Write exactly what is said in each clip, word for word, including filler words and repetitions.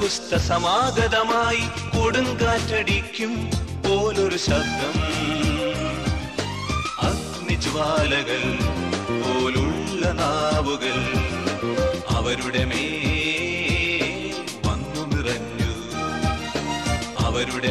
പെന്തക്കുസ്ത സമാഗതമായി കൊടുങ്കാറ്റടിക്കും പോലൊരു ശബ്ദം, അഗ്നിജ്വാലകൾ പോലുള്ള നാവുകൾ അവരുടെ മേൽ വന്നു നിറഞ്ഞു, അവരുടെ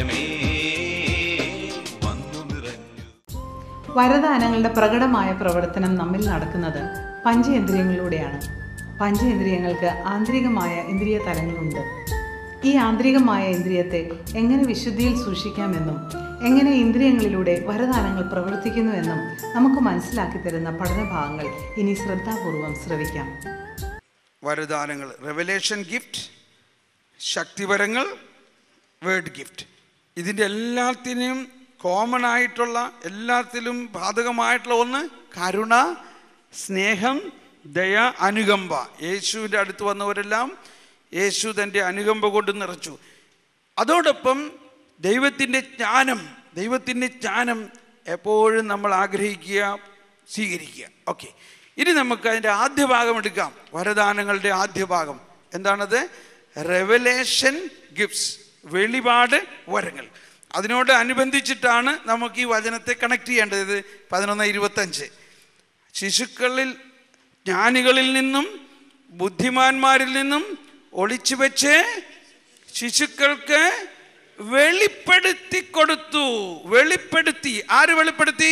മേൽ വന്നു നിറഞ്ഞു. വരദാനങ്ങളുടെ പ്രകടമായ പ്രവർത്തനം നമ്മിൽ നടക്കുന്നത് പഞ്ചേന്ദ്രിയങ്ങളിലൂടെയാണ്. പഞ്ചേന്ദ്രിയങ്ങൾക്ക് ആന്തരികമായ ഇന്ദ്രിയ തലങ്ങളുണ്ട്. ഈ ആന്തരികമായ ഇന്ദ്രിയത്തെ എങ്ങനെ വിശുദ്ധിയിൽ സൂക്ഷിക്കാമെന്നും എങ്ങനെ ഇന്ദ്രിയങ്ങളിലൂടെ വരദാനങ്ങൾ പ്രവർത്തിക്കുന്നുവെന്നും നമുക്ക് മനസ്സിലാക്കി തരുന്ന പഠനഭാഗങ്ങൾ ഇനി ശ്രദ്ധാപൂർവം ശ്രവിക്കാം. വരദാനങ്ങൾ, റെവലേഷൻ ഗിഫ്റ്റ്, ശക്തിവരങ്ങൾ, വേർഡ് ഗിഫ്റ്റ്. ഇതിൻ്റെ എല്ലാത്തിനും കോമൺ ആയിട്ടുള്ള, എല്ലാത്തിലും ബാധകമായിട്ടുള്ള ഒന്ന് കരുണ, സ്നേഹം, ദയ, അനുകമ്പ. യേശുവിൻ്റെ അടുത്ത് വന്നവരെല്ലാം യേശു തൻ്റെ അനുകമ്പ കൊണ്ട് നിറച്ചു. അതോടൊപ്പം ദൈവത്തിൻ്റെ ജ്ഞാനം, ദൈവത്തിൻ്റെ ജ്ഞാനം എപ്പോഴും നമ്മൾ ആഗ്രഹിക്കുക, സ്വീകരിക്കുക. ഓക്കെ, ഇനി നമുക്ക് അതിൻ്റെ ആദ്യ ഭാഗം എടുക്കാം. വരദാനങ്ങളുടെ ആദ്യ ഭാഗം എന്താണത്? റെവലേഷൻ ഗിഫ്റ്റ്സ്, വെളിപാട് വരങ്ങൾ. അതിനോട് അനുബന്ധിച്ചിട്ടാണ് നമുക്ക് ഈ വചനത്തെ കണക്ട് ചെയ്യേണ്ടത്. പതിനൊന്ന് ഇരുപത്തഞ്ച്, ശിശുക്കളിൽ ജ്ഞാനികളിൽ നിന്നും ബുദ്ധിമാന്മാരിൽ നിന്നും ഒളിച്ചു വെച്ച് ശിശുക്കൾക്ക് വെളിപ്പെടുത്തി കൊടുത്തു. വെളിപ്പെടുത്തി. ആര് വെളിപ്പെടുത്തി?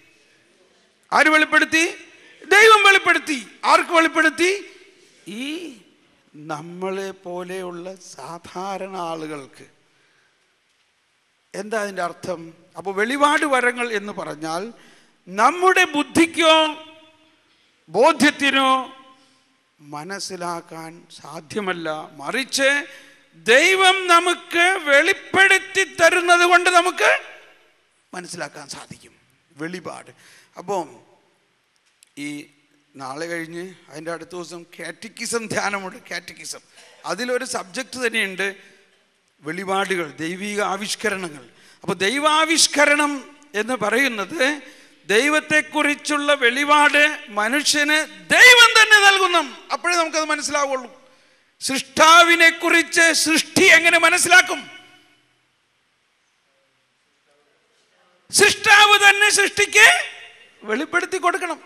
ആര് വെളിപ്പെടുത്തി? ദൈവം വെളിപ്പെടുത്തി. ആർക്ക് വെളിപ്പെടുത്തി? ഈ നമ്മളെ പോലെയുള്ള സാധാരണ ആളുകൾക്ക്. എന്താ അതിൻ്റെ അർത്ഥം? അപ്പോൾ വെളിപാട് വരങ്ങൾ എന്ന് പറഞ്ഞാൽ നമ്മുടെ ബുദ്ധിക്കോ ബോധ്യത്തിനോ മനസ്സിലാക്കാൻ സാധ്യമല്ല, മറിച്ച് ദൈവം നമുക്ക് വെളിപ്പെടുത്തി തരുന്നത് കൊണ്ട് നമുക്ക് മനസ്സിലാക്കാൻ സാധിക്കും. വെളിപാട്. അപ്പോൾ ഈ നാളെ കഴിഞ്ഞ് അതിൻ്റെ അടുത്ത ദിവസം കാറ്റക്കിസം ധ്യാനമുണ്ട്. കാറ്റക്കിസം, അതിലൊരു സബ്ജക്റ്റ് തന്നെയുണ്ട്, വെളിപാടുകൾ, ദൈവിക ആവിഷ്കരണങ്ങൾ. അപ്പോൾ ദൈവാവിഷ്കരണം എന്ന് പറയുന്നത് ദൈവത്തെക്കുറിച്ചുള്ള വെളിപാട് മനുഷ്യന് ദൈവം തന്നെ നൽകുന്നു. അപ്പോഴേ നമുക്കത് മനസ്സിലാവുള്ളൂ. സൃഷ്ടാവിനെ കുറിച്ച് സൃഷ്ടി എങ്ങനെ മനസ്സിലാക്കും? സൃഷ്ടാവ് തന്നെ സൃഷ്ടിക്ക് വെളിപ്പെടുത്തി കൊടുക്കണം.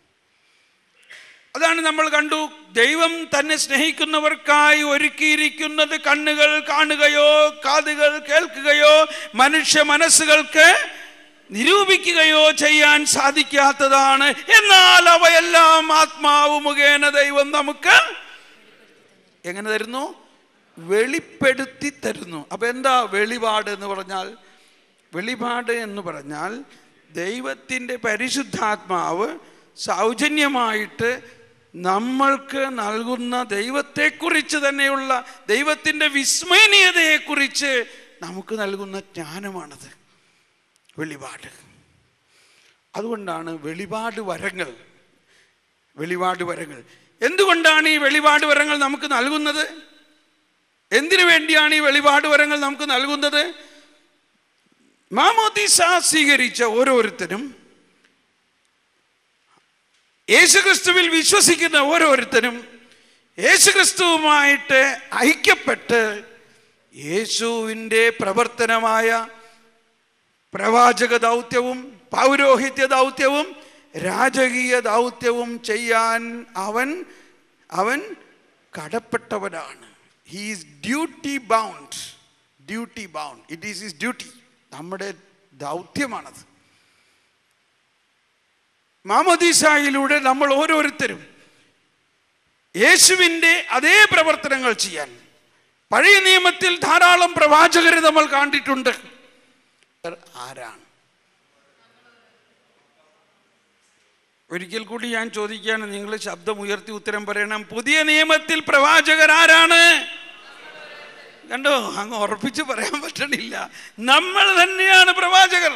അതാണ് നമ്മൾ കണ്ടു, ദൈവം തന്നെ സ്നേഹിക്കുന്നവർക്കായി ഒരുക്കിയിരിക്കുന്നത് കണ്ണുകൾ കാണുകയോ കാതുകൾ കേൾക്കുകയോ മനുഷ്യ മനസ്സുകൾക്ക് നിരൂപിക്കുകയോ ചെയ്യാൻ സാധിക്കാത്തതാണ്. എന്നാൽ അവയെല്ലാം ആത്മാവ് മുഖേന ദൈവം നമുക്ക് എങ്ങനെ തരുന്നു? വെളിപ്പെടുത്തി തരുന്നു. അപ്പൊ എന്താ വെളിപാട് എന്ന് പറഞ്ഞാൽ? വെളിപാട് എന്ന് പറഞ്ഞാൽ ദൈവത്തിൻ്റെ പരിശുദ്ധാത്മാവ് സൗജന്യമായിട്ട് നമ്മൾക്ക് നൽകുന്ന ദൈവത്തെക്കുറിച്ച് തന്നെയുള്ള, ദൈവത്തിൻ്റെ വിസ്മരണീയതയെക്കുറിച്ച് നമുക്ക് നൽകുന്ന ജ്ഞാനമാണത് വെളിപാട്. അതുകൊണ്ടാണ് വെളിപാട് വരങ്ങൾ. വെളിപാട് വരങ്ങൾ എന്തുകൊണ്ടാണ് ഈ വെളിപാട് വരങ്ങൾ നമുക്ക് നൽകുന്നത്? എന്തിനു വേണ്ടിയാണ് ഈ വെളിപാട് വരങ്ങൾ നമുക്ക് നൽകുന്നത്? മാമോദീസ സ്വീകരിച്ച ഓരോരുത്തരും, യേശുക്രിസ്തുവിൽ വിശ്വസിക്കുന്ന ഓരോരുത്തരും യേശുക്രിസ്തുവുമായിട്ട് ഐക്യപ്പെട്ട് യേശുവിൻ്റെ പ്രവർത്തനമായ പ്രവാചക ദൗത്യവും പൗരോഹിത്യ ദൗത്യവും രാജകീയ ദൗത്യവും ചെയ്യാൻ അവൻ അവൻ കടപ്പെട്ടവനാണ്. He is duty bound. Duty bound. It is his duty. നമ്മുടെ ദൗത്യമാണത്. മാമോദീസായിലൂടെ നമ്മൾ ഓരോരുത്തരും യേശുവിൻ്റെ അതേ പ്രവർത്തനങ്ങൾ ചെയ്യാൻ. പഴയ നിയമത്തിൽ ധാരാളം പ്രവാചകരെ നമ്മൾ കണ്ടിട്ടുണ്ട്. ആരാണ്? ഒരിക്കൽ കൂടി ഞാൻ ചോദിക്കുകയാണ്, നിങ്ങൾ ശബ്ദം ഉയർത്തി ഉത്തരം പറയണം. പുതിയ നിയമത്തിൽ പ്രവാചകർ ആരാണ്? കണ്ടോ, അങ്ങ് ഉറപ്പിച്ച് പറയാൻ പറ്റണില്ല. നമ്മൾ തന്നെയാണ് പ്രവാചകർ.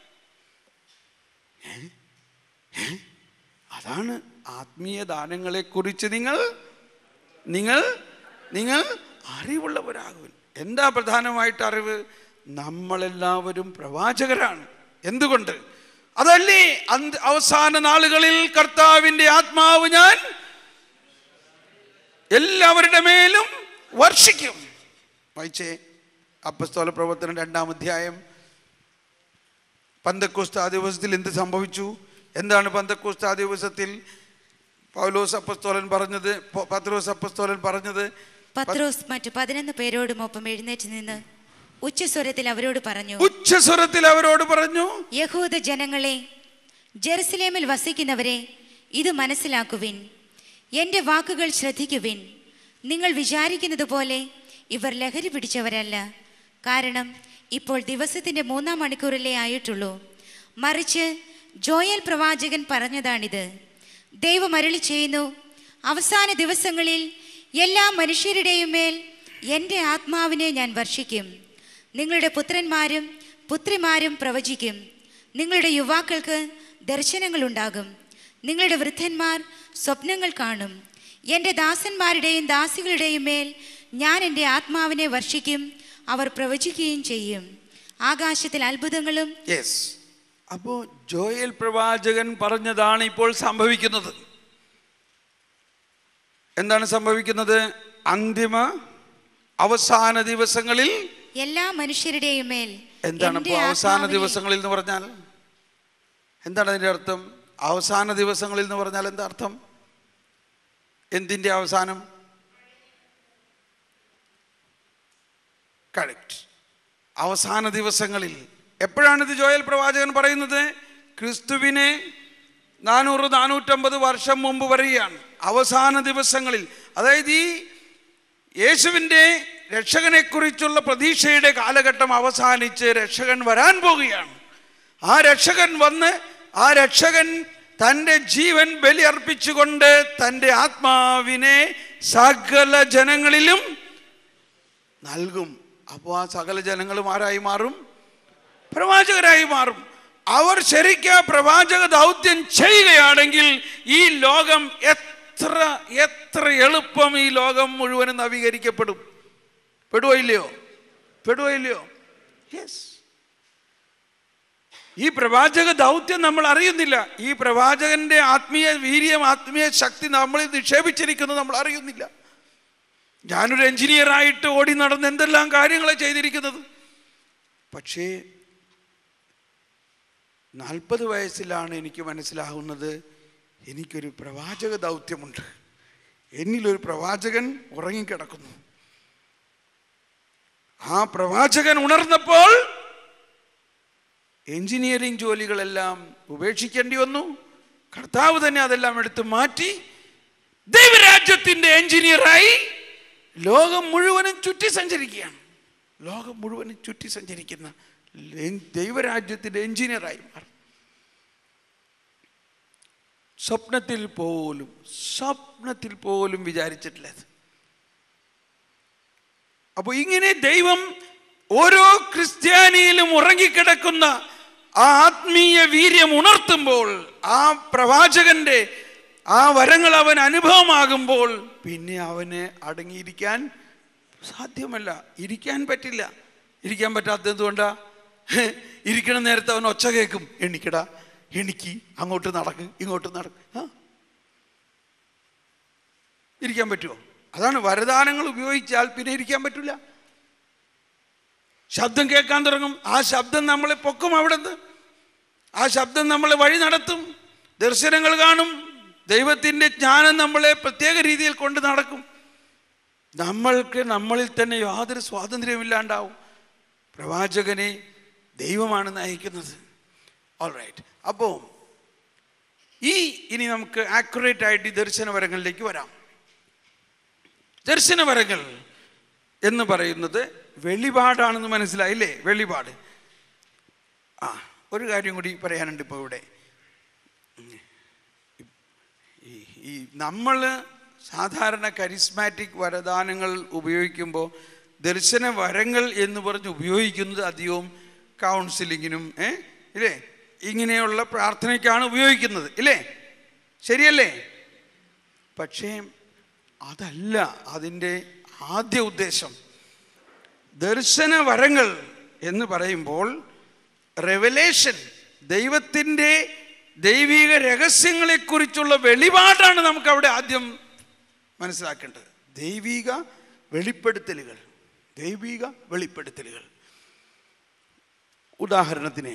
അതാണ് ആത്മീയ ദാനങ്ങളെ കുറിച്ച് നിങ്ങൾ നിങ്ങൾ നിങ്ങൾ അറിവുള്ളവരാകുവൻ. എന്താ പ്രധാനമായിട്ട് അറിവ്? നമ്മളെല്ലാവരും പ്രവാചകരാണ്. എന്തുകൊണ്ട്? അതല്ലേ അവസാന നാളുകളിൽ കർത്താവിൻ്റെ ആത്മാവ് ഞാൻ എല്ലാവരുടെ മേലും വർഷിക്കും. വായിച്ചേ, അപ്പസ്തോല പ്രവർത്തനം രണ്ടാം അധ്യായം. പന്തക്കോസ്ത് ആ ദിവസത്തിൽ എന്ത് സംഭവിച്ചു? എന്താണ് പന്തക്കോസ്ത് ആ ദിവസത്തിൽ പൗലോസ് അപ്പസ്തോലൻ പറഞ്ഞത്? പത്രോസ് അപ്പസ്തോലൻ പറഞ്ഞത്? പത്രോസ് മറ്റു പതിനൊന്ന് പേരോടും ഒപ്പം എഴുന്നേറ്റ് നിന്ന് ഉച്ചസ്വരത്തിൽ അവരോട് പറഞ്ഞു ഉച്ചസ്വരത്തിൽ അവരോട് പറഞ്ഞു യഹൂദ ജനങ്ങളെ, ജെറുസലേമിൽ വസിക്കുന്നവരെ, ഇത് മനസ്സിലാക്കുവിൻ. എൻ്റെ വാക്കുകൾ ശ്രദ്ധിക്കുവിൻ. നിങ്ങൾ വിചാരിക്കുന്നത് പോലെ ഇവർ ലഹരി പിടിച്ചവരല്ല. കാരണം ഇപ്പോൾ ദിവസത്തിൻ്റെ മൂന്നാം മണിക്കൂറിലേ ആയിട്ടുള്ളൂ. മറിച്ച് ജോയൽ പ്രവാചകൻ പറഞ്ഞതാണിത്. ദൈവം അരുളി ചെയ്യുന്നു, അവസാന ദിവസങ്ങളിൽ എല്ലാ മനുഷ്യരുടെയും മേൽ എൻ്റെ ആത്മാവിനെ ഞാൻ വർഷിക്കും. നിങ്ങളുടെ പുത്രന്മാരും പുത്രിമാരും പ്രവചിക്കും. നിങ്ങളുടെ യുവാക്കൾക്ക് ദർശനങ്ങളുണ്ടാകും. നിങ്ങളുടെ വൃദ്ധന്മാർ സ്വപ്നങ്ങൾ കാണും. എൻ്റെ ദാസന്മാരുടെയും ദാസികളുടെയും മേൽ ഞാൻ എൻ്റെ ആത്മാവിനെ വർഷിക്കും. അവർ പ്രവചിക്കുകയും ചെയ്യും. ആകാശത്തിൽ അത്ഭുതങ്ങളും. യെസ്, അപ്പോൾ ജോയൽ പ്രവാചകൻ പറഞ്ഞതാണ് ഇപ്പോൾ സംഭവിക്കുന്നത്. എന്താണ് സംഭവിക്കുന്നത്? അന്തിമ അവസാന ദിവസങ്ങളിൽ എല്ലാ മനുഷ്യരുടെയും മേൽ. എന്താണ് ഇപ്പോൾ അവസാന ദിവസങ്ങളിൽ എന്ന് പറഞ്ഞാൽ? എന്താണ് അതിൻ്റെ അർത്ഥം? അവസാന ദിവസങ്ങളിൽ എന്ന് പറഞ്ഞാൽ എന്താ അർത്ഥം? എന്തിൻ്റെ അവസാനം? കറക്റ്റ്, അവസാന ദിവസങ്ങളിൽ. എപ്പോഴാണിത് ജോയൽ പ്രവാചകൻ പറയുന്നത്? ക്രിസ്തുവിനെ നാനൂറ് നാനൂറ്റമ്പത് വർഷം മുമ്പ് വരികയാണ്. അവസാന ദിവസങ്ങളിൽ, അതായത് ഈ യേശുവിൻ്റെ രക്ഷകനെക്കുറിച്ചുള്ള പ്രതീക്ഷയുടെ കാലഘട്ടം അവസാനിച്ച് രക്ഷകൻ വരാൻ പോകുകയാണ്. ആ രക്ഷകൻ വന്ന് ആ രക്ഷകൻ തൻ്റെ ജീവൻ ബലിയർപ്പിച്ചുകൊണ്ട് തൻ്റെ ആത്മാവിനെ സകല ജനങ്ങളിലും നൽകും. അപ്പോൾ ആ സകല ജനങ്ങളും ആരായി മാറും? പ്രവാചകരായി മാറും. അവർ ശരിക്കും പ്രവാചക ദൗത്യം ചെയ്യുകയാണെങ്കിൽ ഈ ലോകം എത്ര എത്ര എളുപ്പം ഈ ലോകം മുഴുവനും നവീകരിക്കപ്പെടും. പെടുവോ ഇല്ലയോ? പെടുവോ ഇല്ലയോ? യെസ്. ഈ പ്രവാചക ദൗത്യം നമ്മൾ അറിയുന്നില്ല. ഈ പ്രവാചകന്റെ ആത്മീയ വീര്യം, ആത്മീയ ശക്തി നമ്മളിൽ നിക്ഷേപിച്ചിരിക്കുന്നത് നമ്മൾ അറിയുന്നില്ല. ഞാനൊരു എഞ്ചിനീയറായിട്ട് ഓടി നടന്ന് എന്തെല്ലാം കാര്യങ്ങളെ ചെയ്തിരിക്കുന്നത്. പക്ഷേ നാൽപ്പത് വയസ്സിലാണ് എനിക്ക് മനസ്സിലാകുന്നത് എനിക്കൊരു പ്രവാചക ദൗത്യമുണ്ട്. എന്നിലൊരു പ്രവാചകൻ ഉറങ്ങിക്കിടക്കുന്നു. ആ പ്രവാചകൻ ഉണർന്നപ്പോൾ എഞ്ചിനീയറിംഗ് ജോലികളെല്ലാം ഉപേക്ഷിക്കേണ്ടി വന്നു. കർത്താവ് തന്നെ അതെല്ലാം എടുത്ത് മാറ്റി ദൈവരാജ്യത്തിൻ്റെ എഞ്ചിനീയറായി ലോകം മുഴുവനും ചുറ്റി സഞ്ചരിക്കുകയാണ്. ലോകം മുഴുവനും ചുറ്റി സഞ്ചരിക്കുന്ന ദൈവരാജ്യത്തിൻ്റെ എഞ്ചിനീയറായി മാറും. സ്വപ്നത്തിൽ പോലും സ്വപ്നത്തിൽ പോലും വിചാരിച്ചിട്ടില്ല. അപ്പോൾ ഇങ്ങനെ ദൈവം ഓരോ ക്രിസ്ത്യാനിയിലും ഉറങ്ങിക്കിടക്കുന്ന ആ ആത്മീയ വീര്യം ഉണർത്തുമ്പോൾ, ആ പ്രവാചകന്റെ ആ വരങ്ങൾ അവൻ അനുഭവമാകുമ്പോൾ പിന്നെ അവന് അടങ്ങിയിരിക്കാൻ സാധ്യമല്ല. ഇരിക്കാൻ പറ്റില്ല. ഇരിക്കാൻ പറ്റാത്തത് എന്തുകൊണ്ടാ? ഇരിക്കണ നേരത്തെ അവൻ ഒച്ച കേൾക്കും, എണിക്കടാ എണിക്ക്, അങ്ങോട്ട് നടക്ക് ഇങ്ങോട്ട് നടക്ക്. ആ ഇരിക്കാൻ പറ്റുമോ? അതാണ് വരദാനങ്ങൾ ഉപയോഗിച്ചാൽ പിന്നെ ഇരിക്കാൻ പറ്റില്ല. ശബ്ദം കേൾക്കാൻ തുടങ്ങും. ആ ശബ്ദം നമ്മളെ പൊക്കും. അവിടുന്ന് ആ ശബ്ദം നമ്മളെ വഴി നടത്തും. ദർശനങ്ങൾ കാണും. ദൈവത്തിൻ്റെ ജ്ഞാനം നമ്മളെ പ്രത്യേക രീതിയിൽ കൊണ്ട് നടക്കും. നമ്മൾക്ക് നമ്മളിൽ തന്നെ യാതൊരു സ്വാതന്ത്ര്യമില്ലാണ്ടാവും. പ്രവാചകനെ ദൈവമാണ് നയിക്കുന്നത്. All right. അപ്പോൾ ഈ ഇനി നമുക്ക് ആക്യുറേറ്റ് ആയിട്ട് ഈ ദർശനവരങ്ങളിലേക്ക് വരാം. ദർശനവരങ്ങൾ എന്ന് പറയുന്നത് വെളിപാടാണെന്ന് മനസ്സിലായില്ലേ? വെളിപാട്. ആ ഒരു കാര്യം കൂടി പറയാനുണ്ട് ഇപ്പോൾ ഇവിടെ. ഈ നമ്മൾ സാധാരണ കരിസ്മാറ്റിക് വരദാനങ്ങൾ ഉപയോഗിക്കുമ്പോൾ ദർശന വരങ്ങൾ എന്ന് പറഞ്ഞ് ഉപയോഗിക്കുന്നത് അധികവും കൗൺസിലിങ്ങിനും ഏ ഇല്ലേ ഇങ്ങനെയുള്ള പ്രാർത്ഥനയ്ക്കാണ് ഉപയോഗിക്കുന്നത്, ഇല്ലേ? ശരിയല്ലേ? പക്ഷേ അതല്ല അതിൻ്റെ ആദ്യ ഉദ്ദേശം. ദർശന വരങ്ങൾ എന്ന് പറയുമ്പോൾ റെവലേഷൻ, ദൈവത്തിൻ്റെ ദൈവിക രഹസ്യങ്ങളെക്കുറിച്ചുള്ള വെളിപാടാണ് നമുക്ക് അവിടെ ആദ്യം മനസ്സിലാക്കേണ്ടത്. ദൈവിക വെളിപ്പെടുത്തലുകൾ, ദൈവിക വെളിപ്പെടുത്തലുകൾ. ഉദാഹരണത്തിന്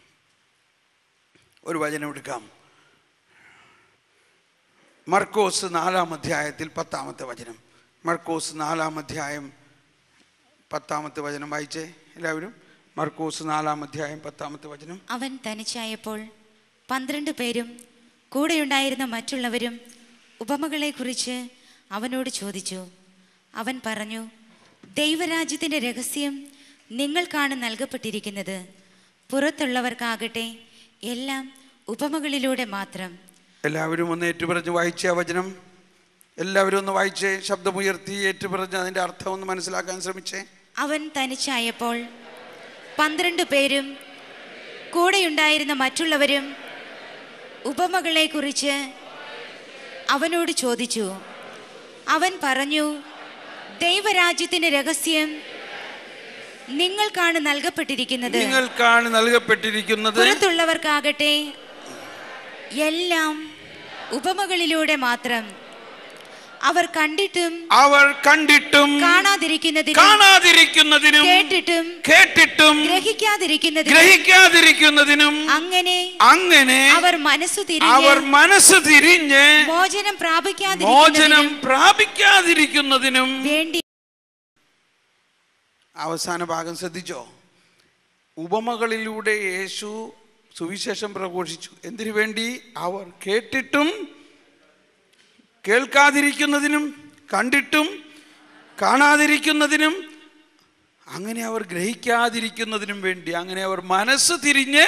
ഒരു വചനം എടുക്കാം. മർക്കോസ് നാലാം അധ്യായത്തിൽ പത്താമത്തെ വചനം. മർക്കോസ് നാലാം അധ്യായം പത്താമത്തെ വചനം വായിച്ചേ എല്ലാവരും. മർക്കോസ് നാലാം അധ്യായം പത്താമത്തെ വചനം. അവൻ തനിച്ചായപ്പോൾ പന്ത്രണ്ട് പേരും കൂടെയുണ്ടായിരുന്ന മറ്റുള്ളവരും ഉപമകളെ കുറിച്ച് അവനോട് ചോദിച്ചു. അവൻ പറഞ്ഞു, ദൈവരാജ്യത്തിൻ്റെ രഹസ്യം നിങ്ങൾക്കാണ് നൽകപ്പെട്ടിരിക്കുന്നത്. പുറത്തുള്ളവർക്കാകട്ടെ എല്ലാം ഉപമകളിലൂടെ മാത്രം. എല്ലാവരും ഒന്ന് ഏറ്റുപറഞ്ഞ് വായിച്ചേ വചനം. എല്ലാവരും ഒന്ന് വായിച്ചേ, ശബ്ദമുയർത്തി ഏറ്റുപറഞ്ഞ് അതിൻ്റെ അർത്ഥം ഒന്ന് മനസ്സിലാക്കാൻ ശ്രമിച്ചേ. അവൻ തനിച്ചായപ്പോൾ പന്ത്രണ്ട് പേരും കൂടെയുണ്ടായിരുന്ന മറ്റുള്ളവരും ഉപമകളെ കുറിച്ച് അവനോട് ചോദിച്ചു. അവൻ പറഞ്ഞു, ദൈവരാജ്യത്തിന്റെ രഹസ്യം നിങ്ങൾക്കാണ് നൽകപ്പെട്ടിരിക്കുന്നത്. നിങ്ങൾക്കാണ് നൽകപ്പെട്ടിരിക്കുന്നത്. പുറത്തുള്ളവർക്കാകട്ടെ എല്ലാം ഉപമകളിലൂടെ മാത്രം. അവർ കണ്ടിട്ടും അവർ കണ്ടിട്ടും കാണാതിരിക്കുന്നതിനും കാണാതിരിക്കുന്നതിനും കേട്ടിട്ടും കേട്ടിട്ടും ഗ്രഹിക്കാതിരിക്കുന്നതിനും ഗ്രഹിക്കാതിരിക്കുന്നതിനും അങ്ങനെ അങ്ങനെ അവർ മനസ്സു തിരിഞ്ഞ് അവർ മനസ്സ് തിരിഞ്ഞ് മോചനം മോചനം പ്രാപിക്കാതിരിക്കുന്നതിനും പ്രാപിക്കാതിരിക്കുന്നതിനും വേണ്ടി. അവസാന ഭാഗം ശ്രദ്ധിച്ചോ? ഉപമകളിലൂടെ യേശു സുവിശേഷം പ്രഘോഷിച്ചു. എന്തിനു വേണ്ടി? അവർ കേട്ടിട്ടും കേൾക്കാതിരിക്കുന്നതിനും കണ്ടിട്ടും കാണാതിരിക്കുന്നതിനും അങ്ങനെ അവർ ഗ്രഹിക്കാതിരിക്കുന്നതിനും വേണ്ടി. അങ്ങനെ അവർ മനസ്സ് തിരിഞ്ഞ്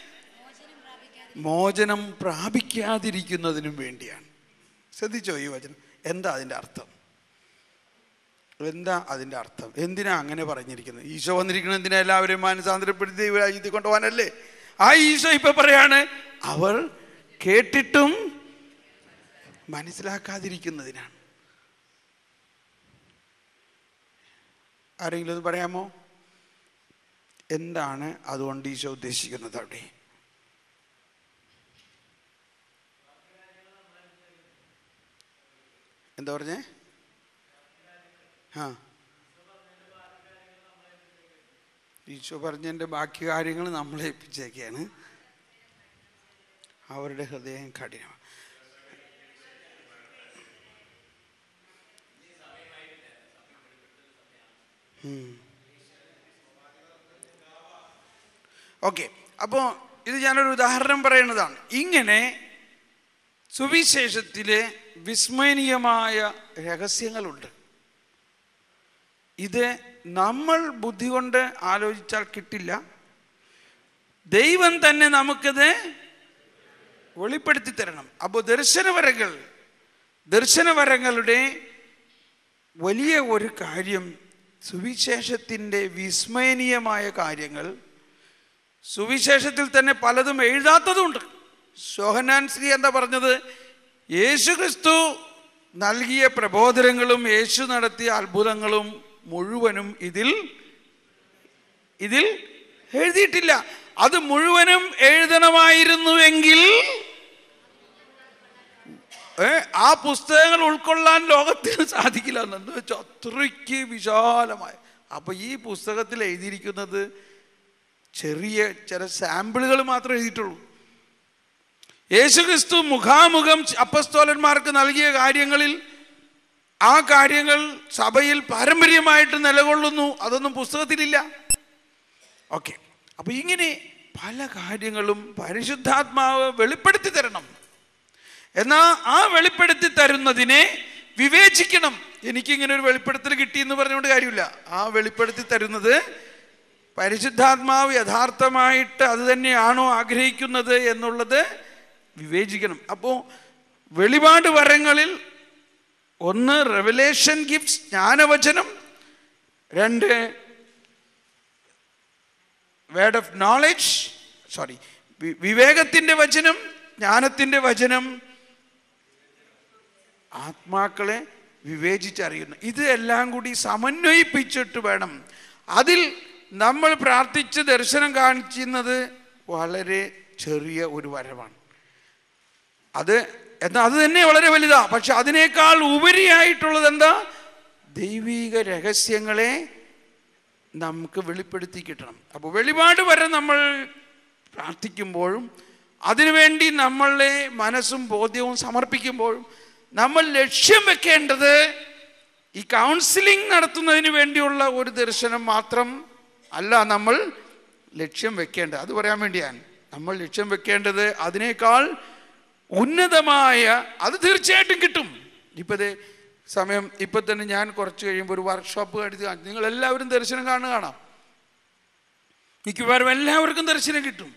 മോചനം പ്രാപിക്കാതിരിക്കുന്നതിനും വേണ്ടിയാണ്. ശ്രദ്ധിച്ചോ ഈ വചനം? എന്താ അതിൻ്റെ അർത്ഥം? എന്താ അതിൻ്റെ അർത്ഥം? എന്തിനാ അങ്ങനെ പറഞ്ഞിരിക്കുന്നത്? ഈശോ വന്നിരിക്കുന്നത് എന്തിനാ? എല്ലാവരെയും മാനസാന്തരപ്പെടുത്തി ദൈവരാജ്യത്തിൽ കൊണ്ടുപോകാനല്ലേ? ആ ഈശോ ഇപ്പൊ പറയാണ്, അവർ കേട്ടിട്ടും മനസ്സിലാക്കാതിരിക്കുന്നതിനാണ്. ആരെങ്കിലും ഒന്ന് പറയാമോ? എന്താണ് അതുകൊണ്ട് ഈശോ ഉദ്ദേശിക്കുന്നത് അവിടെ? എന്താ പറഞ്ഞേ? ആ ഈശോ പറഞ്ഞതിൻ്റെ ബാക്കി കാര്യങ്ങൾ നമ്മളെ ഏൽപ്പിച്ചേക്കാണ്. അവരുടെ ഹൃദയം കഠിനമാണ്. ഓക്കെ, അപ്പോൾ ഇത് ഞാനൊരു ഉദാഹരണം പറയുന്നതാണ്. ഇങ്ങനെ സുവിശേഷത്തിലെ വിസ്മയനീയമായ രഹസ്യങ്ങളുണ്ട്. ഇത് നമ്മൾ ബുദ്ധി കൊണ്ട് ആലോചിച്ചാൽ കിട്ടില്ല. ദൈവം തന്നെ നമുക്കത് വെളിപ്പെടുത്തി തരണം. അപ്പോൾ ദർശനവരങ്ങൾ ദർശനവരങ്ങളുടെ വലിയ ഒരു കാര്യം, സുവിശേഷത്തിൻ്റെ വിസ്മയനീയമായ കാര്യങ്ങൾ സുവിശേഷത്തിൽ തന്നെ പലതും എഴുതാത്തതുണ്ട്. യോഹന്നാൻ ശ്രീ എന്താ പറഞ്ഞത്? യേശു ക്രിസ്തു നൽകിയ പ്രബോധനങ്ങളും യേശു നടത്തിയ അത്ഭുതങ്ങളും മുഴുവനും ഇതിൽ ഇതിൽ എഴുതിയിട്ടില്ല. അത് മുഴുവനും എഴുതണമായിരുന്നുവെങ്കിൽ ആ പുസ്തകങ്ങൾ ഉൾക്കൊള്ളാൻ ലോകത്തിന് സാധിക്കില്ല. എന്ന് വെച്ചാൽ അത്രയ്ക്ക് വിശാലമായ. അപ്പൊ ഈ പുസ്തകത്തിൽ എഴുതിയിരിക്കുന്നത് ചെറിയ ചില സാമ്പിളുകൾ മാത്രമേ എഴുതിയിട്ടുള്ളൂ. യേശുക്രിസ്തു മുഖാമുഖം അപ്പസ്തോലന്മാർക്ക് നൽകിയ കാര്യങ്ങളിൽ ആ കാര്യങ്ങൾ സഭയിൽ പാരമ്പര്യമായിട്ട് നിലകൊള്ളുന്നു. അതൊന്നും പുസ്തകത്തിലില്ല. ഓക്കെ, അപ്പൊ ഇങ്ങനെ പല കാര്യങ്ങളും പരിശുദ്ധാത്മാവ് വെളിപ്പെടുത്തി തരണം. എന്നാൽ ആ വെളിപ്പെടുത്തി തരുന്നതിനെ വിവേചിക്കണം. എനിക്കിങ്ങനെ ഒരു വെളിപ്പെടുത്തൽ കിട്ടിയെന്ന് പറഞ്ഞുകൊണ്ട് കാര്യമില്ല. ആ വെളിപ്പെടുത്തി തരുന്നത് പരിശുദ്ധാത്മാവ് യഥാർത്ഥമായിട്ട് അത് തന്നെയാണോ ആഗ്രഹിക്കുന്നത് എന്നുള്ളത് വിവേചിക്കണം. അപ്പോൾ വെളിപാട് വരങ്ങളിൽ ഒന്ന് റെവലേഷൻ ഗിഫ്റ്റ്സ്, ജ്ഞാനവചനം. രണ്ട് വേർഡ് ഓഫ് നോളജ്, സോറി വിവേകത്തിൻ്റെ വചനം, ജ്ഞാനത്തിൻ്റെ വചനം, ആത്മാക്കളെ വിവേചിച്ചറിയുന്നു. ഇത് എല്ലാം കൂടി സമന്വയിപ്പിച്ചിട്ട് വേണം. അതിൽ നമ്മൾ പ്രാർത്ഥിച്ച് ദർശനം കാണിക്കുന്നത് വളരെ ചെറിയ ഒരു വരവാണ്. അത് എന്നാൽ അത് തന്നെ വളരെ വലുതാ. പക്ഷെ അതിനേക്കാൾ ഉപരിയായിട്ടുള്ളത് എന്താ? ദൈവിക രഹസ്യങ്ങളെ നമുക്ക് വെളിപ്പെടുത്തി കിട്ടണം. അപ്പോൾ വെളിപാട് വരെ നമ്മൾ പ്രാർത്ഥിക്കുമ്പോഴും അതിനുവേണ്ടി നമ്മളെ മനസ്സും ബോധ്യവും സമർപ്പിക്കുമ്പോഴും നമ്മൾ ലക്ഷ്യം വെക്കേണ്ടത് ഈ കൗൺസിലിംഗ് നടത്തുന്നതിന് വേണ്ടിയുള്ള ഒരു ദർശനം മാത്രം അല്ല നമ്മൾ ലക്ഷ്യം വെക്കേണ്ടത്. അത് പറയാൻ വേണ്ടിയാണ് നമ്മൾ ലക്ഷ്യം വെക്കേണ്ടത് അതിനേക്കാൾ ഉന്നതമായ, അത് തീർച്ചയായിട്ടും കിട്ടും. ഇപ്പോഴത്തെ സമയം ഇപ്പം തന്നെ ഞാൻ കുറച്ച് കഴിയുമ്പോൾ ഒരു വർക്ക്ഷോപ്പ് എടുത്ത് നിങ്ങളെല്ലാവരും ദർശനം കാണുക കാണാം. മിക്കവാറും എല്ലാവർക്കും ദർശനം കിട്ടും.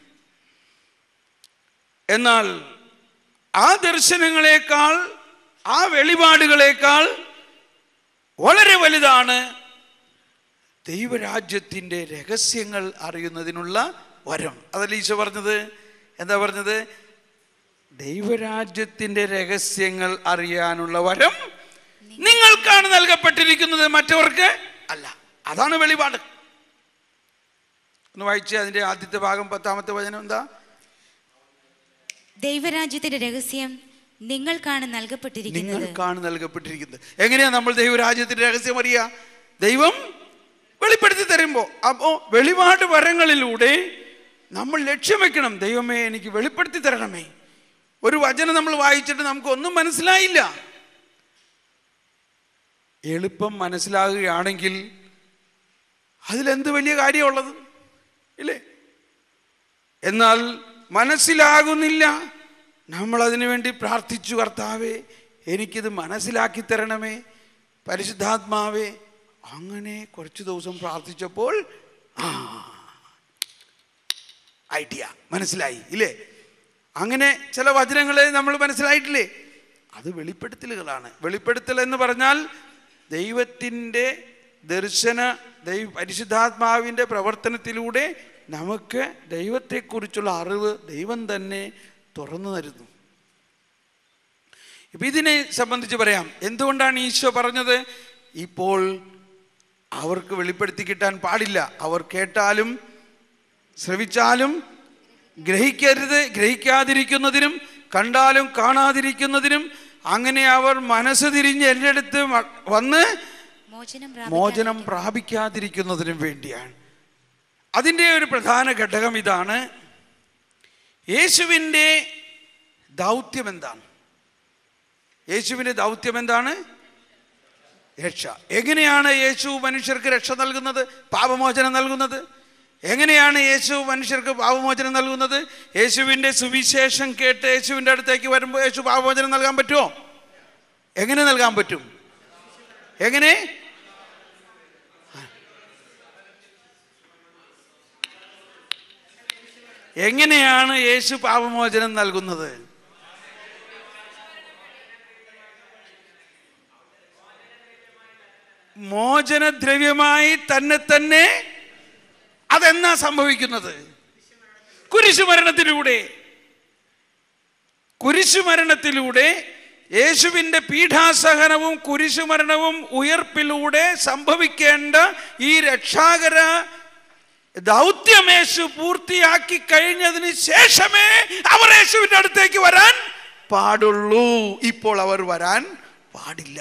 എന്നാൽ ആ ദർശനങ്ങളെക്കാൾ, ആ വെളിപാടുകളേക്കാൾ വളരെ വലുതാണ് ദൈവരാജ്യത്തിൻ്റെ രഹസ്യങ്ങൾ അറിയുന്നതിനുള്ള വരം. അതല്ല ഈശോ പറഞ്ഞത്? എന്താ പറഞ്ഞത്? ദൈവരാജ്യത്തിൻ്റെ രഹസ്യങ്ങൾ അറിയാനുള്ള വരം നിങ്ങൾക്കാണ് നൽകപ്പെട്ടിരിക്കുന്നത്, മറ്റവർക്ക് അല്ല. അതാണ് വെളിപാട്. ഒന്ന് വായിച്ചേ അതിൻ്റെ ആദ്യത്തെ ഭാഗം, പത്താമത്തെ വചനം എന്താ? ദൈവരാജ്യത്തിന്റെ രഹസ്യം നിങ്ങൾക്കാണ് നൽകപ്പെട്ടിരിക്കുന്നത്. നിങ്ങൾക്കാണ് നൽകപ്പെട്ടിരിക്കുന്നത്. എങ്ങനെയാ നമ്മൾ ദൈവരാജ്യത്തിന്റെ രഹസ്യം അറിയാ? ദൈവം വെളിപ്പെടുത്തി തരുമ്പോൾ. അപ്പോൾ വെളിപാട് വരങ്ങളിലൂടെ നമ്മൾ ലക്ഷ്യം വെക്കണം, ദൈവമേ എനിക്ക് വെളിപ്പെടുത്തി തരണമേ. ഒരു വചനം നമ്മൾ വായിച്ചിട്ട് നമുക്കൊന്നും മനസ്സിലായില്ല, എളുപ്പം മനസ്സിലാകുകയാണെങ്കിൽ അതിലെന്ത് വലിയ കാര്യമുള്ളത് ഇല്ലേ? എന്നാൽ മനസ്സിലാകുന്നില്ല, നമ്മൾ അതിനു വേണ്ടി പ്രാർത്ഥിച്ചു, കർത്താവേ എനിക്കിത് മനസ്സിലാക്കി തരണമേ, പരിശുദ്ധാത്മാവേ. അങ്ങനെ കുറച്ച് ദിവസം പ്രാർത്ഥിച്ചപ്പോൾ ആ ഐഡിയ മനസ്സിലായി ഇല്ലേ? അങ്ങനെ ചില വചനങ്ങളെ നമ്മൾ മനസ്സിലായിട്ടില്ലേ? അത് വെളിപ്പെടുത്തലുകളാണ്. വെളിപ്പെടുത്തൽ എന്ന് പറഞ്ഞാൽ ദൈവത്തിൻ്റെ ദർശന, ദൈവ പരിശുദ്ധാത്മാവിൻ്റെ പ്രവർത്തനത്തിലൂടെ നമുക്ക് ദൈവത്തെക്കുറിച്ചുള്ള അറിവ് ദൈവം തന്നെ തുറന്നു തരുന്നു. ഇപ്പം ഇതിനെ സംബന്ധിച്ച് പറയാം. എന്തുകൊണ്ടാണ് ഈശോ പറഞ്ഞത് ഇപ്പോൾ അവർക്ക് വെളിപ്പെടുത്തി കിട്ടാൻ പാടില്ല? അവർ കേട്ടാലും ശ്രവിച്ചാലും ഗ്രഹിക്കരുത്, ഗ്രഹിക്കാതിരിക്കുന്നതിനും കണ്ടാലും കാണാതിരിക്കുന്നതിനും, അങ്ങനെ അവർ മനസ്സ് തിരിഞ്ഞ് എൻ്റെ അടുത്ത് വന്ന് മോചനം പ്രാപിക്കാതിരിക്കുന്നതിനും വേണ്ടിയാണ്. അതിൻ്റെ ഒരു പ്രധാന ഘടകം ഇതാണ്. യേശുവിൻ്റെ ദൗത്യം എന്താണ്? യേശുവിൻ്റെ ദൗത്യം എന്താണ്? രക്ഷ. എങ്ങനെയാണ് യേശു മനുഷ്യർക്ക് രക്ഷ നൽകുന്നത്, പാപമോചനം നൽകുന്നത്? എങ്ങനെയാണ് യേശു മനുഷ്യർക്ക് പാപമോചനം നൽകുന്നത്? യേശുവിൻ്റെ സുവിശേഷം കേട്ട് യേശുവിൻ്റെ അടുത്തേക്ക് വരുമ്പോൾ യേശു പാപമോചനം നൽകാൻ പറ്റുമോ? എങ്ങനെ നൽകാൻ പറ്റും? എങ്ങനെ? എങ്ങനെയാണ് യേശു പാപമോചനം നൽകുന്നത്? മോചനദ്രവ്യമായി തന്നെ തന്നെ. അതെന്നാ സംഭവിക്കുന്നത്? കുരിശുമരണത്തിലൂടെ. കുരിശുമരണത്തിലൂടെ യേശുവിൻ്റെ പീഠാസഹനവും കുരിശുമരണവും ഉയർപ്പിലൂടെ സംഭവിക്കേണ്ട ഈ രക്ഷാകര ദൗത്യം യേശു പൂർത്തിയാക്കി കഴിഞ്ഞതിന് ശേഷമേ അവർ യേശുവിൻ്റെ അടുത്തേക്ക് വരാൻ പാടുള്ളൂ. ഇപ്പോൾ അവർ വരാൻ പാടില്ല.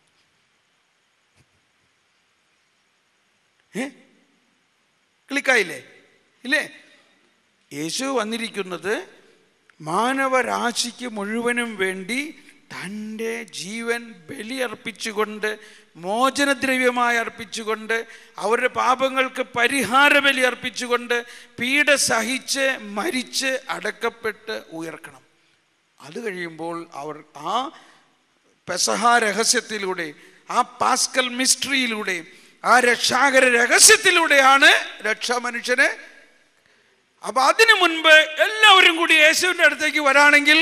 ഏ ക്ലിക്കായില്ലേ? ഇല്ലേ? യേശു വന്നിരിക്കുന്നത് മാനവരാശിക്ക് മുഴുവനും വേണ്ടി തൻ്റെ ജീവൻ ബലിയർപ്പിച്ചുകൊണ്ട്, മോചനദ്രവ്യമായി അർപ്പിച്ചുകൊണ്ട്, അവരുടെ പാപങ്ങൾക്ക് പരിഹാര ബലി അർപ്പിച്ചുകൊണ്ട്, പീഡ സഹിച്ച് മരിച്ച് അടക്കപ്പെട്ട് ഉയർക്കണം. അത് കഴിയുമ്പോൾ അവർ ആ പെസഹ രഹസ്യത്തിലൂടെ, ആ പാസ്കൽ മിസ്റ്ററിയിലൂടെ, ആ രക്ഷാകര രഹസ്യത്തിലൂടെയാണ് രക്ഷ മനുഷ്യനെ. അപ്പൊ അതിനു മുൻപ് എല്ലാവരും കൂടി യേശുവിൻ്റെ അടുത്തേക്ക് വരാണെങ്കിൽ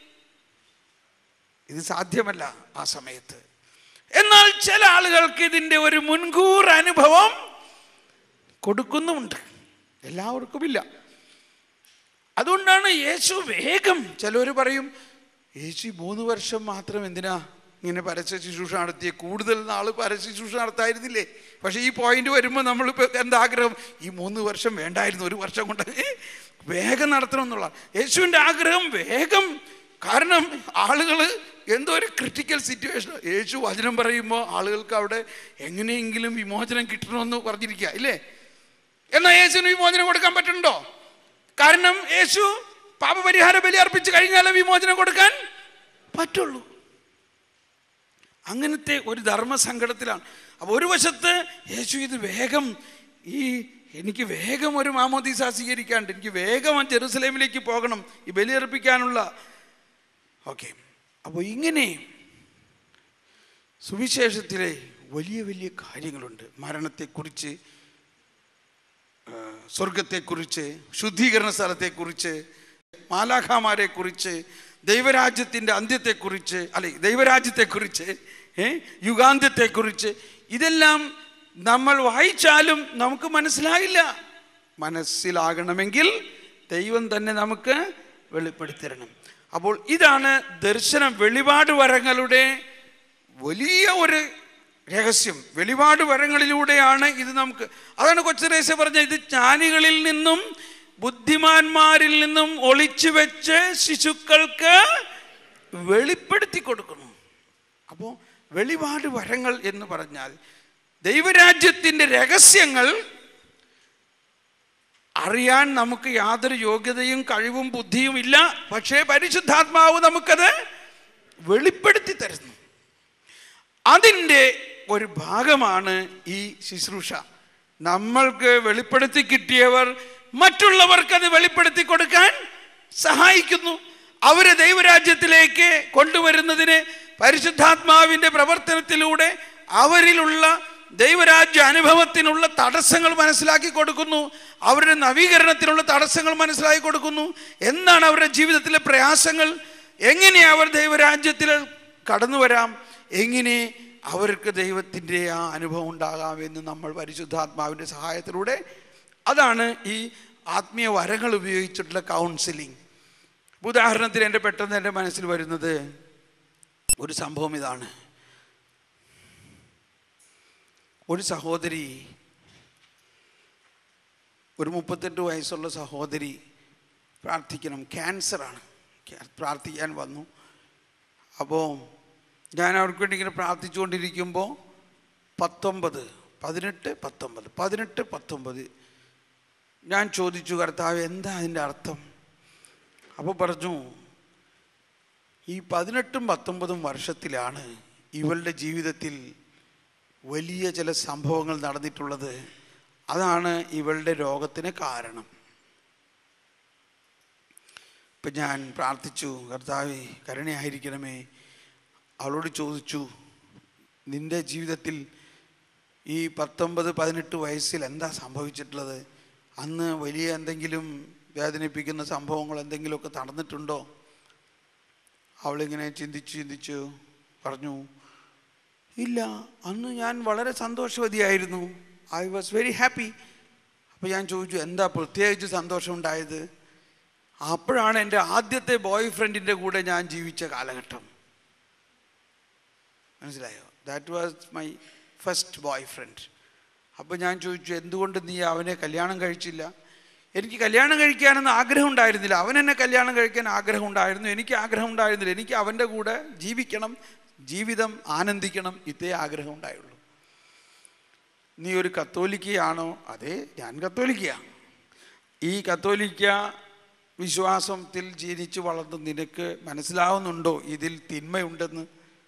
ഇത് സാധ്യമല്ല ആ സമയത്ത്. എന്നാൽ ചില ആളുകൾക്ക് ഇതിൻ്റെ ഒരു മുൻകൂർ അനുഭവം കൊടുക്കുന്നുമുണ്ട്, എല്ലാവർക്കുമില്ല. അതുകൊണ്ടാണ് യേശു വേഗം, ചിലർ പറയും യേശു മൂന്ന് വർഷം മാത്രം എന്തിനാ ഇങ്ങനെ പരസ്യ ശുശ്രൂഷ നടത്തിയ, കൂടുതൽ നാൾ പരസ്യ ശുശ്രൂഷ നടത്തായിരുന്നില്ലേ? പക്ഷേ ഈ പോയിന്റ് വരുമ്പോൾ നമ്മളിപ്പോൾ എന്താ ആഗ്രഹം? ഈ മൂന്ന് വർഷം വേണ്ടായിരുന്നു, ഒരു വർഷം കൊണ്ട് വേഗം നടത്തണം എന്നുള്ള യേശുവിൻ്റെ ആഗ്രഹം വേഗം. കാരണം ആളുകൾ എന്തോ ഒരു ക്രിട്ടിക്കൽ സിറ്റുവേഷൻ. യേശു വചനം പറയുമ്പോൾ ആളുകൾക്ക് അവിടെ എങ്ങനെയെങ്കിലും വിമോചനം കിട്ടണമെന്ന് പറഞ്ഞിരിക്കുക ഇല്ലേ? എന്നാൽ യേശുവിന് വിമോചനം കൊടുക്കാൻ പറ്റുന്നുണ്ടോ? കാരണം യേശു പാപപരിഹാര ബലി അർപ്പിച്ച് കഴിഞ്ഞാലേ വിമോചനം കൊടുക്കാൻ പറ്റുള്ളൂ. അങ്ങനത്തെ ഒരു ധർമ്മസങ്കടത്തിലാണ്. അപ്പോൾ ഒരു വശത്ത് യേശു ഇത് വേഗം ഈ എനിക്ക് വേഗം ഒരു മാമോദീസ സ്വീകരിക്കാണ്ട്, എനിക്ക് വേഗം ജെറുസലേമിലേക്ക് പോകണം ഈ ബലിയർപ്പിക്കാനുള്ള. ഓക്കെ, അപ്പോൾ ഇങ്ങനെ സുവിശേഷത്തിലെ വലിയ വലിയ കാര്യങ്ങളുണ്ട്. മരണത്തെക്കുറിച്ച്, സ്വർഗത്തെക്കുറിച്ച്, ശുദ്ധീകരണ സ്ഥലത്തെക്കുറിച്ച്, മാലാഖമാരെക്കുറിച്ച്, ദൈവരാജ്യത്തിൻ്റെ അന്ത്യത്തെക്കുറിച്ച്, അല്ലെ ദൈവരാജ്യത്തെക്കുറിച്ച്, യുഗാന്ത്യത്തെക്കുറിച്ച്. ഇതെല്ലാം നമ്മൾ വായിച്ചാലും നമുക്ക് മനസ്സിലായില്ല. മനസ്സിലാകണമെങ്കിൽ ദൈവം തന്നെ നമുക്ക് വെളിപ്പെടുത്തരണം. അപ്പോൾ ഇതാണ് ദർശനം, വെളിപാട് വരങ്ങളുടെ വലിയ ഒരു രഹസ്യം. വെളിപാട് വരങ്ങളിലൂടെയാണ് ഇത് നമുക്ക്. അതാണ് കൊച്ചുത്രേസ്യ പറഞ്ഞ, ഇത് ജ്ഞാനികളിൽ നിന്നും ബുദ്ധിമാന്മാരിൽ നിന്നും ഒളിച്ചു വെച്ച് ശിശുക്കൾക്ക് വെളിപ്പെടുത്തി കൊടുക്കുന്നു. അപ്പോൾ വെളിപാട് വരങ്ങൾ എന്ന് പറഞ്ഞാൽ ദൈവരാജ്യത്തിൻ്റെ രഹസ്യങ്ങൾ അറിയാൻ നമുക്ക് യാതൊരു യോഗ്യതയും കഴിവും ബുദ്ധിയും ഇല്ല. പക്ഷേ പരിശുദ്ധാത്മാവ് നമുക്കത് വെളിപ്പെടുത്തി തരുന്നു. അതിൻ്റെ ഒരു ഭാഗമാണ് ഈ ശുശ്രൂഷ. നമ്മൾക്ക് വെളിപ്പെടുത്തി കിട്ടിയവർ മറ്റുള്ളവർക്കത് വെളിപ്പെടുത്തി കൊടുക്കാൻ സഹായിക്കുന്നു. അവരെ ദൈവരാജ്യത്തിലേക്ക് കൊണ്ടുവരുന്നതിന് പരിശുദ്ധാത്മാവിൻ്റെ പ്രവർത്തനത്തിലൂടെ അവരിലുള്ള ദൈവരാജ്യ അനുഭവത്തിനുള്ള തടസ്സങ്ങൾ മനസ്സിലാക്കി കൊടുക്കുന്നു. അവരുടെ നവീകരണത്തിനുള്ള തടസ്സങ്ങൾ മനസ്സിലാക്കി കൊടുക്കുന്നു. എന്താണ് അവരുടെ ജീവിതത്തിലെ പ്രയാസങ്ങൾ, എങ്ങനെ അവർ ദൈവരാജ്യത്തിൽ കടന്നു വരാം, എങ്ങനെ അവർക്ക് ദൈവത്തിൻ്റെ ആ അനുഭവം ഉണ്ടാകാമെന്ന് നമ്മൾ പരിശുദ്ധാത്മാവിൻ്റെ സഹായത്തിലൂടെ, അതാണ് ഈ ആത്മീയ വരങ്ങൾ ഉപയോഗിച്ചിട്ടുള്ള കൗൺസിലിംഗ്. ഉദാഹരണത്തിന് എൻ്റെ പെട്ടെന്ന് എൻ്റെ മനസ്സിൽ വരുന്നത് ഒരു സംഭവം ഇതാണ്. ഒരു സഹോദരി, ഒരു മുപ്പത്തെട്ട് വയസ്സുള്ള സഹോദരി പ്രാർത്ഥിക്കണം, ക്യാൻസറാണ്, പ്രാർത്ഥിക്കാൻ വന്നു. അപ്പോൾ ഞാൻ അവർക്ക് വേണ്ടി ഇങ്ങനെ പ്രാർത്ഥിച്ചുകൊണ്ടിരിക്കുമ്പോൾ പത്തൊമ്പത് പതിനെട്ട് പത്തൊമ്പത് പതിനെട്ട് പത്തൊമ്പത് ഞാൻ ചോദിച്ചു, കർത്താവ് എന്താ അതിൻ്റെ അർത്ഥം? അപ്പോൾ പറഞ്ഞു, ഈ പതിനെട്ടും പത്തൊമ്പതും വർഷത്തിലാണ് ഇവളുടെ ജീവിതത്തിൽ വലിയ ചില സംഭവങ്ങൾ നടന്നിട്ടുള്ളത്. അതാണ് ഇവളുടെ രോഗത്തിന് കാരണം. ഇപ്പം ഞാൻ പ്രാർത്ഥിച്ചു, കർത്താവേ കരുണയായിരിക്കണമേ. അവളോട് ചോദിച്ചു, നിൻ്റെ ജീവിതത്തിൽ ഈ പത്തൊമ്പത് പതിനെട്ട് വയസ്സിൽ എന്താ സംഭവിച്ചിട്ടുള്ളത്? അന്ന് വലിയ എന്തെങ്കിലും വേദനിപ്പിക്കുന്ന സംഭവങ്ങൾ എന്തെങ്കിലുമൊക്കെ നടന്നിട്ടുണ്ടോ? അവളിങ്ങനെ ചിന്തിച്ച് ചിന്തിച്ചു പറഞ്ഞു, ഇല്ല, അന്ന് ഞാൻ വളരെ സന്തോഷവതിയായിരുന്നു. I was very happy. അപ്പോൾ ഞാൻ ചോദിച്ചു, എന്താ പ്രത്യേകിച്ച് സന്തോഷം ഉണ്ടായത്? അപ്പോഴാണ് എൻ്റെ ആദ്യത്തെ ബോയ് ഫ്രണ്ടിൻ്റെ കൂടെ ഞാൻ ജീവിച്ച കാലഘട്ടം. മനസ്സിലായോ? That was my first boyfriend. അപ്പോൾ ഞാൻ ചോദിച്ചു, എന്തുകൊണ്ട് നീ അവനെ കല്യാണം കഴിച്ചില്ല? എനിക്ക് കല്യാണം കഴിക്കാനൊന്നും ആഗ്രഹം ഉണ്ടായിരുന്നില്ല. അവൻ എന്നെ കല്യാണം കഴിക്കാൻ ആഗ്രഹം ഉണ്ടായിരുന്നു, എനിക്ക് ആഗ്രഹം ഉണ്ടായിരുന്നില്ല. എനിക്ക് അവൻ്റെ കൂടെ ജീവിക്കണം, ജീവിതം ആനന്ദിക്കണം, ഇതേ ആഗ്രഹം ഉണ്ടായുള്ളൂ. നീ ഒരു കത്തോലിക്കയാണോ? അതെ, ഞാൻ കത്തോലിക്കയാണ്. ഈ കത്തോലിക്ക വിശ്വാസത്തിൽ ജനിച്ച് വളർന്ന് നിനക്ക് മനസ്സിലാവുന്നുണ്ടോ ഇതിൽ തിന്മയുണ്ടെന്ന്?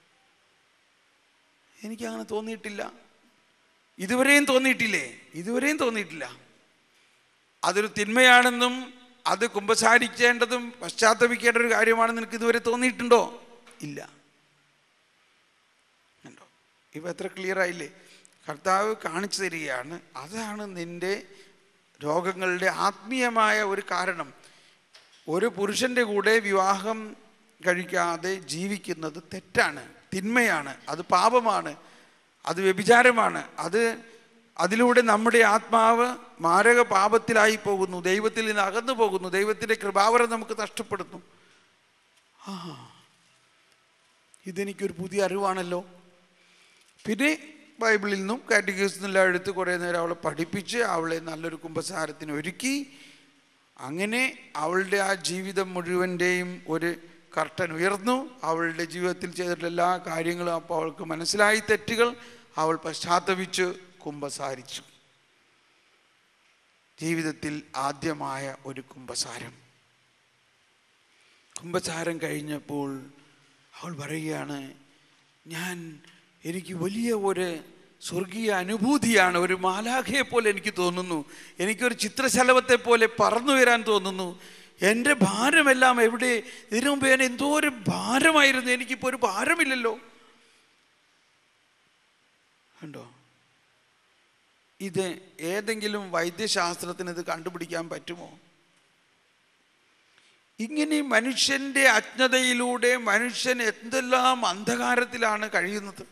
എനിക്കങ്ങനെ തോന്നിയിട്ടില്ല. ഇതുവരെയും തോന്നിയിട്ടില്ലേ? ഇതുവരെയും തോന്നിയിട്ടില്ല. അതൊരു തിന്മയാണെന്നും അത് കുമ്പസാരിക്കേണ്ടതും പശ്ചാത്തപിക്കേണ്ട ഒരു കാര്യമാണെന്ന് നിനക്ക് ഇതുവരെ തോന്നിയിട്ടുണ്ടോ? ഇല്ല. ഉണ്ടോ? ഇപ്പം എത്ര ക്ലിയർ ആയില്ലേ? കർത്താവ് കാണിച്ചു തരികയാണ്, അതാണ് നിൻ്റെ രോഗങ്ങളുടെ ആത്മീയമായ ഒരു കാരണം. ഒരു പുരുഷൻ്റെ കൂടെ വിവാഹം കഴിക്കാതെ ജീവിക്കുന്നത് തെറ്റാണ്, തിന്മയാണ്, അത് പാപമാണ്, അത് വ്യഭിചാരമാണ്. അത് അതിലൂടെ നമ്മുടെ ആത്മാവ് മാരക പാപത്തിലായി പോകുന്നു, ദൈവത്തിൽ നിന്ന് അകന്നു പോകുന്നു, ദൈവത്തിൻ്റെ കൃപാവരം നമുക്ക് നഷ്ടപ്പെടുന്നു. ആ, ഇതെനിക്കൊരു പുതിയ അറിവാണല്ലോ. പിന്നെ ബൈബിളിൽ നിന്നും കാറ്റഗീസിൽ നിന്നെല്ലാം എടുത്ത് കുറേ നേരം അവളെ പഠിപ്പിച്ച് അവളെ നല്ലൊരു കുമ്പസാരത്തിന് ഒരുക്കി. അങ്ങനെ അവളുടെ ആ ജീവിതം മുഴുവൻ്റെയും ഒരു കർട്ടൻ ഉയർന്നു. അവളുടെ ജീവിതത്തിൽ ചെയ്തിട്ടുള്ള എല്ലാ കാര്യങ്ങളും അപ്പോൾ അവൾക്ക് മനസ്സിലായി തെറ്റുകൾ. അവൾ പശ്ചാത്തപിച്ചു, കുമ്പസാരിച്ചു. ജീവിതത്തിൽ ആദ്യമായ ഒരു കുമ്പസാരം. കുമ്പസാരം കഴിഞ്ഞപ്പോൾ അവൾ പറയുകയാണ്, ഞാൻ എനിക്ക് വലിയ ഒരു സ്വർഗീയ അനുഭൂതിയാണ്, ഒരു മാലാഖയെ പോലെ എനിക്ക് തോന്നുന്നു, എനിക്കൊരു ചിത്രശലഭത്തെ പോലെ പറന്നു വരാൻ തോന്നുന്നു. എൻ്റെ ഭാരമെല്ലാം എവിടെ? ഇതിനു മുമ്പ് ഞാൻ എന്തോ ഒരു ഭാരമായിരുന്നു, എനിക്കിപ്പോൾ ഒരു ഭാരമില്ലല്ലോ. കണ്ടോ? ഇത് ഏതെങ്കിലും വൈദ്യശാസ്ത്രത്തിന് ഇത് കണ്ടുപിടിക്കാൻ പറ്റുമോ? ഇങ്ങനെ മനുഷ്യൻ്റെ അജ്ഞതയിലൂടെ മനുഷ്യൻ എന്തെല്ലാം അന്ധകാരത്തിലാണ് കഴിയുന്നത്.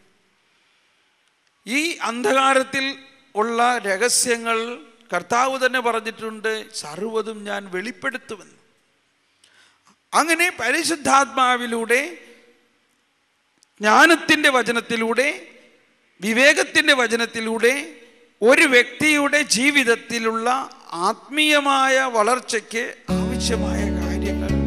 ഈ അന്ധകാരത്തിൽ ഉള്ള രഹസ്യങ്ങൾ കർത്താവ് തന്നെ പറഞ്ഞിട്ടുണ്ട്, സർവ്വതും ഞാൻ വെളിപ്പെടുത്തുമെന്ന്. അങ്ങനെ പരിശുദ്ധാത്മാവിലൂടെ, ജ്ഞാനത്തിൻ്റെ വചനത്തിലൂടെ, വിവേകത്തിൻ്റെ വചനത്തിലൂടെ ഒരു വ്യക്തിയുടെ ജീവിതത്തിലുള്ള ആത്മീയമായ വളർച്ചയ്ക്ക് ആവശ്യമായ കാര്യങ്ങൾ